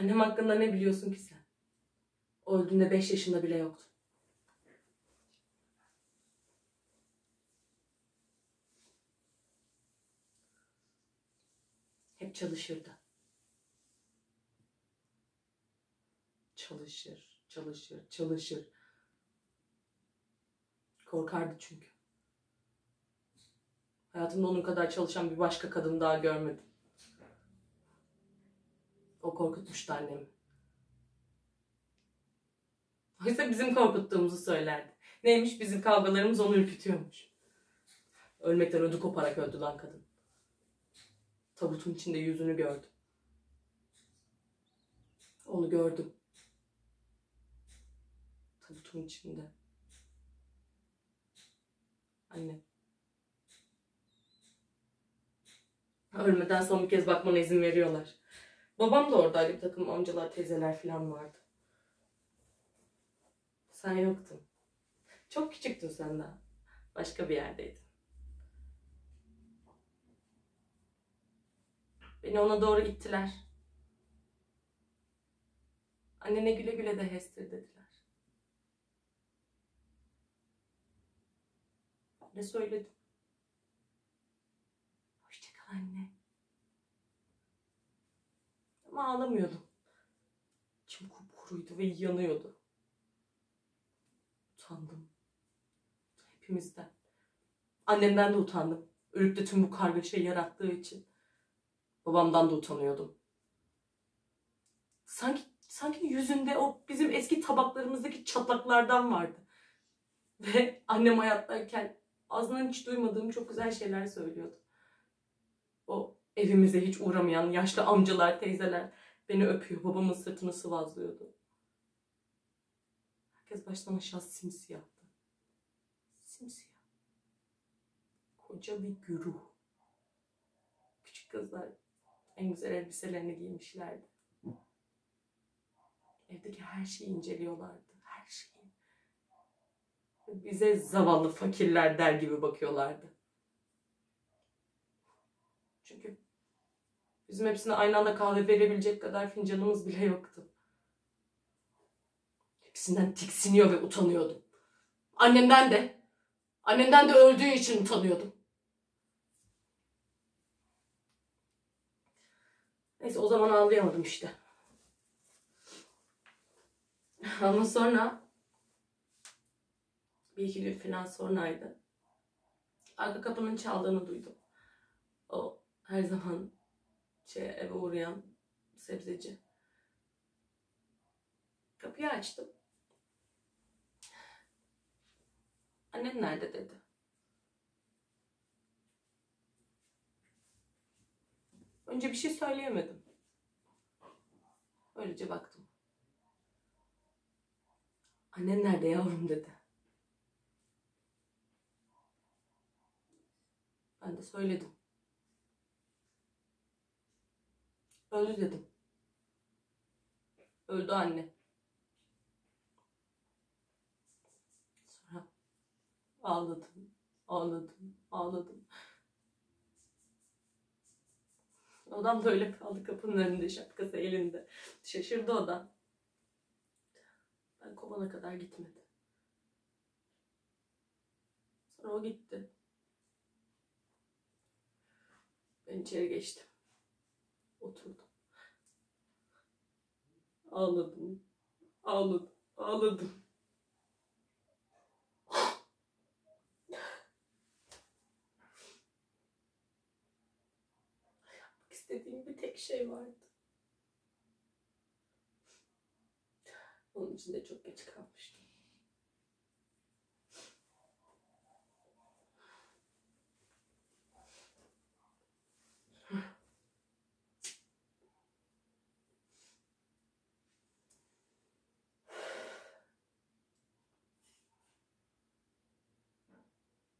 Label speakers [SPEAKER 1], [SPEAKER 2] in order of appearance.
[SPEAKER 1] Annem hakkında ne biliyorsun ki sen? O öldüğünde 5 yaşında bile yoktu. Hep çalışırdı. Çalışır. Korkardı çünkü. Hayatımda onun kadar çalışan bir başka kadın daha görmedim. O korkutmuştu annemi. Oysa bizim korkuttuğumuzu söylerdi. Neymiş, bizim kavgalarımız onu ürkütüyormuş. Ölmekten ödü koparak öldü lan kadın. Tabutun içinde yüzünü gördüm. Onu gördüm. Tabutun içinde. Anne. Ölmeden son bir kez bakmana izin veriyorlar. Babam da oradaydı, bir takım amcalar, teyzeler falan vardı. Sen yoktun. Çok küçüktün sen daha. Başka bir yerdeydin. Beni ona doğru ittiler. Annene güle güle de Hester dediler. Ne söyledim? Hoşça kal anne. Ama ağlamıyordum. İçim kupkuruydu ve yanıyordu. Utandım. Hepimizden. Annemden de utandım. Ölüp de tüm bu kargaşayı yarattığı için. Babamdan da utanıyordum. Sanki yüzünde o bizim eski tabaklarımızdaki çatlaklardan vardı. Ve annem hayattayken ağzından hiç duymadığım çok güzel şeyler söylüyordu. O evimize hiç uğramayan yaşlı amcalar, teyzeler beni öpüyor, babamın sırtını sıvazlıyordu. Herkes baştan aşağı simsiyahtı. Simsiyah. Koca bir güruh. Küçük kızlar en güzel elbiselerini giymişlerdi. Evdeki her şeyi inceliyorlardı. Her şeyi. Bize zavallı fakirler der gibi bakıyorlardı. Çünkü bizim hepsine aynı anda kahve verebilecek kadar fincanımız bile yoktu. Hepsinden tiksiniyor ve utanıyordum. Annemden de öldüğü için utanıyordum. Neyse, o zaman ağlayamadım işte. Ama sonra bir iki gün falan sonraydı. Arka kapının çaldığını duydum. O her zaman eve uğrayan sebzeci. Kapıyı açtım. Annem nerede dedi. Önce bir şey söyleyemedim. Öylece baktım. Annen nerede yavrum dedi. Ben de söyledim. Öldü dedim. Öldü anne. Sonra ağladım. Odam da öyle kaldı kapının önünde, şapkası elinde. Şaşırdı o da. Ben kovana kadar gitmedi. Sonra o gitti. Ben içeri geçtim. Oturdum. Ağladım. İstediğim bir tek şey vardı. Onun için de çok geç kalmıştım.